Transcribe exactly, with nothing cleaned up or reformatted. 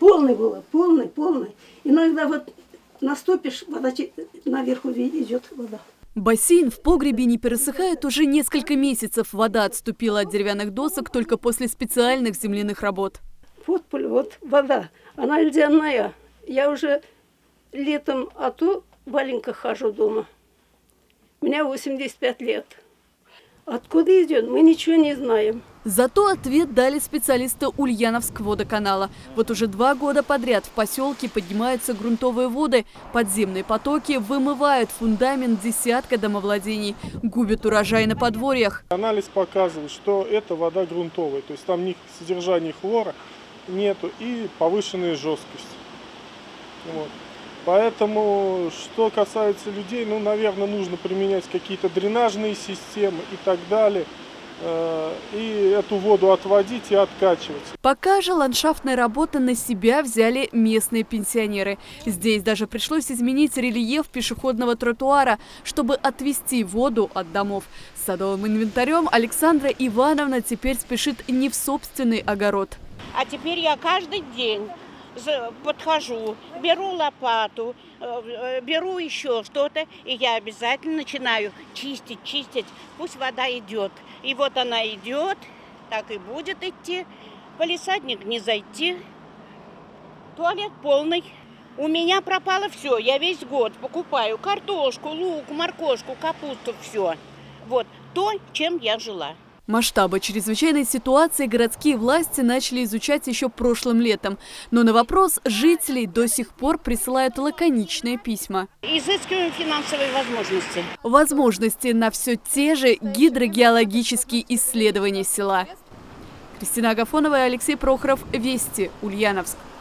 Полный было, полный, полный. Иногда вот наступишь, вода наверху идет вода. Бассейн в погребе не пересыхает уже несколько месяцев. Вода отступила от деревянных досок только после специальных земляных работ. Вот, вот вода, она ледяная. Я уже летом, а то в валенках хожу дома. У меня восемьдесят пять лет. Откуда идет, мы ничего не знаем. Зато ответ дали специалисты Ульяновского водоканала. Вот уже два года подряд в поселке поднимаются грунтовые воды. Подземные потоки вымывают фундамент десятка домовладений. Губят урожай на подворьях. Анализ показывал, что это вода грунтовая. То есть там ни содержания хлора нету и повышенная жесткость. Вот. Поэтому, что касается людей, ну, наверное, нужно применять какие-то дренажные системы и так далее. И эту воду отводить и откачивать. Пока же ландшафтные работы на себя взяли местные пенсионеры. Здесь даже пришлось изменить рельеф пешеходного тротуара, чтобы отвести воду от домов. С садовым инвентарем Александра Ивановна теперь спешит не в собственный огород. А теперь я каждый день подхожу, беру лопату, беру еще что-то, и я обязательно начинаю чистить, чистить. Пусть вода идет. И вот она идет, так и будет идти. Палисадник не зайти. Туалет полный. У меня пропало все. Я весь год покупаю картошку, лук, моркошку, капусту, все. Вот то, чем я жила. Масштабы чрезвычайной ситуации городские власти начали изучать еще прошлым летом. Но на вопрос жителей до сих пор присылают лаконичные письма. Изыскиваем финансовые возможности. Возможности на все те же гидрогеологические исследования села. Кристина Агафонова и Алексей Прохоров. Вести. Ульяновск.